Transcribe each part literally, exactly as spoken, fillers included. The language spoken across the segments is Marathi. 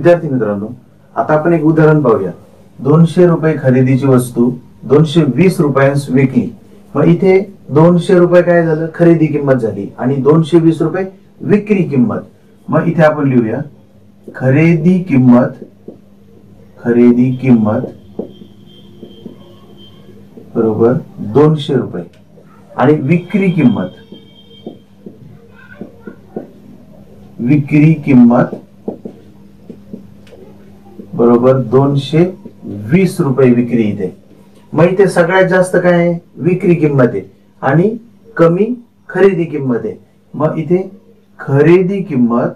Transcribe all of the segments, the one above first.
विद्यार्थी मित्रांनो, आता आपण एक उदाहरण पाहूया. दोनशे रुपये खरेदीची वस्तू दोनशे वीस रुपयांस विकली. मग इथे दोनशे रुपये काय झालं, खरेदी किंमत झाली आणि दोनशे वीस रुपये विक्री किंमत. मग इथे आपण लिहूया खरेदी किंमत खरेदी किंमत बरोबर दोनशे रुपये आणि विक्री किंमत विक्री किंमत बरोबर दोनशे वीस रुपये विक्री. इथे मग इथे सगळ्यात जास्त काय आहे, विक्री किंमत आहे आणि कमी खरेदी किंमत आहे. मग इथे खरेदी किंमत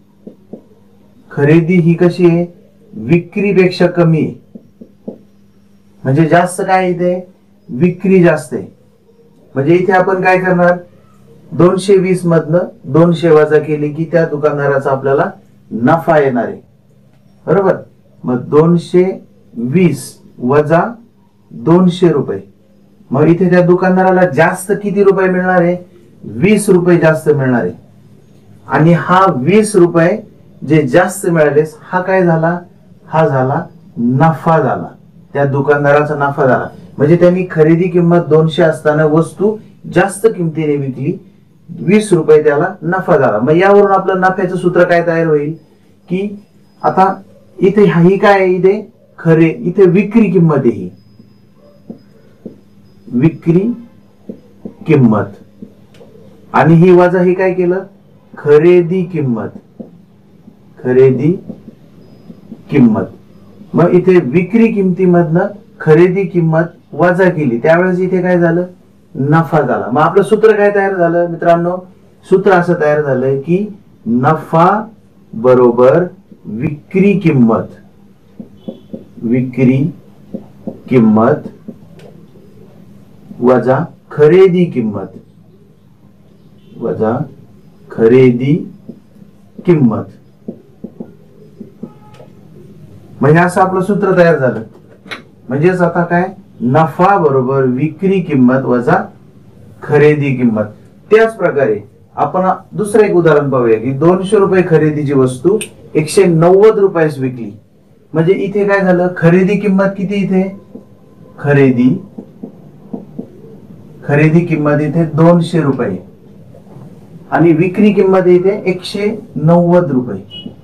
खरेदी ही कशी आहे, विक्रीपेक्षा कमी आहे. म्हणजे जास्त काय इथे, विक्री जास्त आहे. म्हणजे इथे आपण काय करणार, दोनशे वीस मधनं दोनशे वजा केले की त्या दुकानदाराचा आपल्याला नफा येणार आहे. बरोबर. मग दोनशे वीस वजा दोनशे रुपये. मग इथे त्या दुकानदाराला जास्त किती रुपये मिळणार आहे, वीस रुपये जास्त मिळणार आहे. आणि हा वीस रुपये जे जास्त मिळाले हा काय झाला, हा झाला नफा झाला, त्या दुकानदाराचा नफा झाला. म्हणजे त्यांनी खरेदी किंमत दोनशे असताना वस्तू जास्त किमतीने विकली, वीस रुपये त्याला नफा झाला. मग यावरून आपलं नफ्याचं सूत्र काय तयार होईल की आता इथे ही काय आहे, इथे खरे इथे विक्री किंमत आहे, ही विक्री किंमत आणि ही वजा ही काय केलं, खरेदी किंमत खरेदी किंमत. मग इथे विक्री किमतीमधनं खरेदी किंमत वजा केली, त्यावेळेस इथे काय झालं, नफा झाला. मग आपलं सूत्र काय तयार झालं मित्रांनो, सूत्र असं तयार झालं की नफा बरोबर विक्री किंमत विक्री किंमत वजा खरेदी किंमत वजा खरेदी किंमत. म्हणजे असं आपलं सूत्र तयार झालं. म्हणजेच आता काय, नफा बरोबर विक्री किंमत वजा खरेदी किंमत. त्याच प्रकारे आपण दुसरं एक उदाहरण पाहूया की दोनशे रुपये खरेदीची वस्तू एकशे नव्वद रुपयास विकली. म्हणजे इथे काय झालं, खरेदी किंमत किती, इथे खरेदी खरेदी किंमत इथे दोनशे रुपये आणि विक्री किंमत इथे एकशे नव्वद रुपये.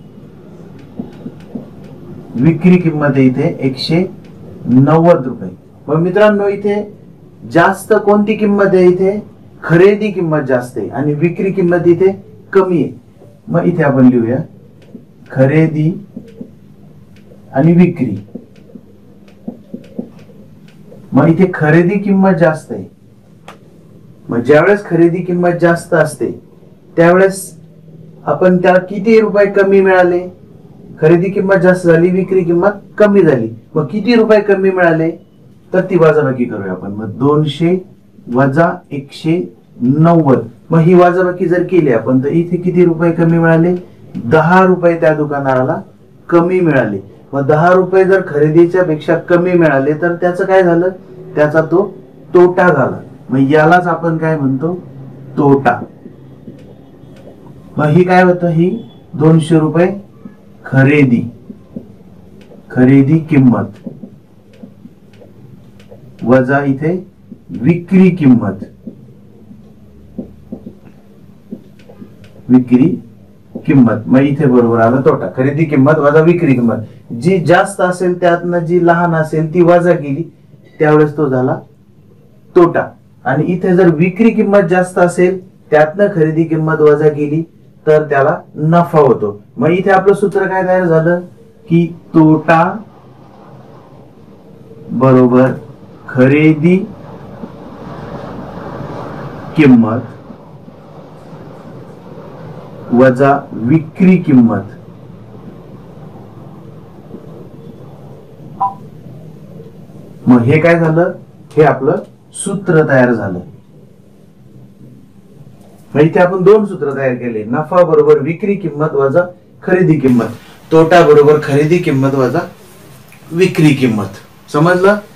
विक्री किंमत इथे एकशे नव्वद रुपये. मग मित्रांनो इथे जास्त कोणती किंमत आहे, इथे खरेदी किंमत जास्त आहे आणि विक्री किंमत इथे कमी आहे. मग इथे आपण लिहूया खरेदी आणि विक्री. मग इथे खरेदी किंमत जास्त आहे. मग ज्यावेळेस खरेदी किंमत जास्त असते त्यावेळेस आपण त्याला किती रुपये कमी मिळाले, खरेदी किंमत जास्त झाली, विक्री किंमत कमी झाली. मग किती रुपये कमी मिळाले, तर ती वजाबाकी करूया आपण. मग दोनशे वजा एकशे नव्वद. मग ही वजाबाकी जर केली आपण तर इथे किती रुपये कमी मिळाले, दहा रुपये त्या दुकानदाराला कमी मिळाले. मग दहा रुपये जर खरेदीच्या पेक्षा कमी मिळाले तर त्याचं काय झालं, त्याचा तो तोटा झाला. मग यालाच आपण काय म्हणतो, तोटा. मग ही काय होतं, ही दोनशे रुपये खरेदी खरेदी किंमत वजा इथे विक्री किंमत विक्री किंमत. मग इथे बरोबर आला तोटा. खरेदी किंमत वजा विक्री किंमत. जी जास्त असेल त्यातनं जी लहान असेल ती वजा केली, त्यावेळेस तो झाला तोटा. आणि इथे जर विक्री किंमत जास्त असेल त्यातनं खरेदी किंमत वजा केली तर त्याला नफा होतो. मग इथे आपलं सूत्र काय तयार झालं की तोटा बरोबर खरेदी किंमत वजा विक्री किंमत. मग हे काय झालं, हे आपलं सूत्र तयार झालं. मग इथे आपण दोन सूत्र तयार केले, नफा बरोबर विक्री किंमत वजा खरेदी किंमत, तोटा बरोबर खरेदी किंमत वजा विक्री किंमत. समजलं.